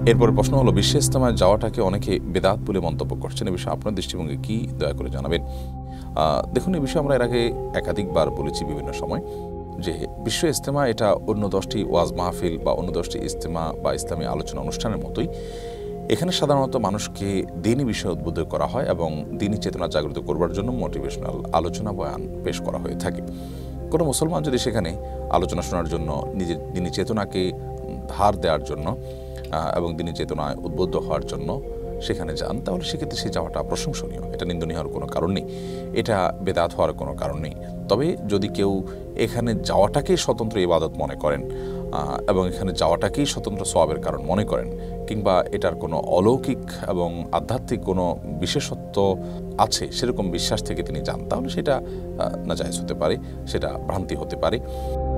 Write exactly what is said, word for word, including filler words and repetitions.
এরপর প্রশ্ন হলো, বিশ্ব ইজতেমায় যাওয়াটাকে অনেকে বেদাত বলে মন্তব্য করছেন, এ বিষয়ে আপনার দৃষ্টিভঙ্গি কি, দয়া করে জানাবেন। দেখুন, এই বিষয়ে আমরা এর আগে একাধিকবার বলেছি বিভিন্ন সময় যে বিশ্ব ইজতেমা এটা অন্য দশটি ওয়াজ মাহফিল বা অন্য দশটি ইজতেমা বা ইসলামী আলোচনা অনুষ্ঠানের মতোই। এখানে সাধারণত মানুষকে দিনী বিষয়ে উদ্বুদ্ধ করা হয় এবং দিনী চেতনা জাগ্রত করবার জন্য মোটিভেশনাল আলোচনা বয়ান পেশ করা হয়ে থাকে। কোনো মুসলমান যদি সেখানে আলোচনা শোনার জন্য নিজের দিনী চেতনাকে ধার দেওয়ার জন্য এবং দিনী চেতনায় উদ্বুদ্ধ হওয়ার জন্য সেখানে যান, তাহলে সেক্ষেত্রে সে যাওয়াটা প্রশংসনীয়, এটা নিন্দনীয় হওয়ার কোনো কারণ নেই, এটা বেদাত হওয়ার কোনো কারণ নেই। তবে যদি কেউ এখানে যাওয়াটাকেই স্বতন্ত্র ইবাদত মনে করেন এবং এখানে যাওয়াটাকেই স্বতন্ত্র সওয়াবের কারণ মনে করেন, কিংবা এটার কোনো অলৌকিক এবং আধ্যাত্মিক কোনো বিশেষত্ব আছে সেরকম বিশ্বাস থেকে তিনি যান, তাহলে সেটা নাজায়েজ হতে পারে, সেটা ভ্রান্তি হতে পারে।